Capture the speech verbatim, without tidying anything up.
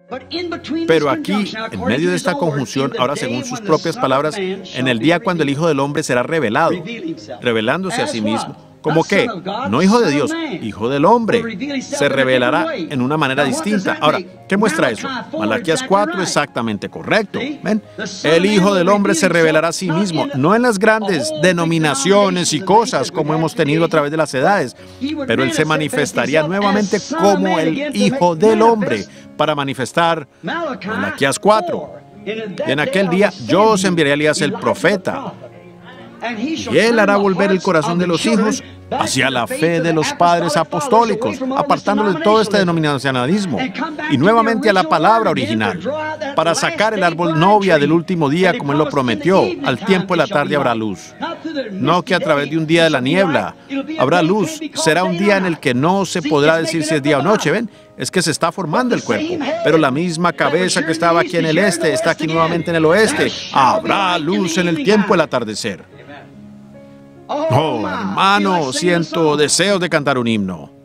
Pero aquí, en medio de esta conjunción, ahora según sus propias palabras, en el día cuando el Hijo del Hombre será revelado, revelándose a sí mismo. ¿Cómo qué? No hijo de Dios, hijo del hombre. Se revelará en una manera distinta. Ahora, ¿qué muestra eso? Malaquías cuatro, exactamente correcto. ¿Ven? El Hijo del Hombre se revelará a sí mismo, no en las grandes denominaciones y cosas como hemos tenido a través de las edades, pero Él se manifestaría nuevamente como el Hijo del Hombre para manifestar Malaquías cuatro. Y en aquel día yo os enviaré a Elías el profeta, y él hará volver el corazón de los hijos hacia la fe de los padres apostólicos, apartándolo de todo este denominacionalismo, y nuevamente a la palabra original, para sacar el árbol novia del último día como Él lo prometió. Al tiempo de la tarde habrá luz. No que a través de un día de la niebla habrá luz. Será un día en el que no se podrá decir si es día o noche. ¿Ven? Es que se está formando el cuerpo, pero la misma cabeza que estaba aquí en el este está aquí nuevamente en el oeste. Habrá luz en el tiempo del atardecer. Oh, hermano, siento deseos de cantar un himno.